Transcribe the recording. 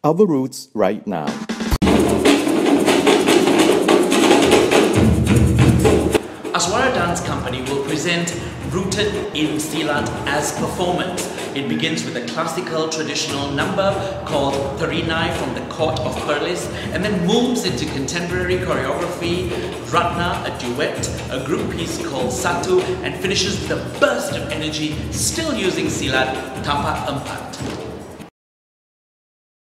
our roots right now. Aswara Dance Company will present Rooted in Silat as performance. It begins with a classical traditional number called Terinai from the Court of Perlis, and then moves into contemporary choreography, Ratna, a duet, a group piece called Satu, and finishes with a burst of energy, still using Silat, Tapak Empat.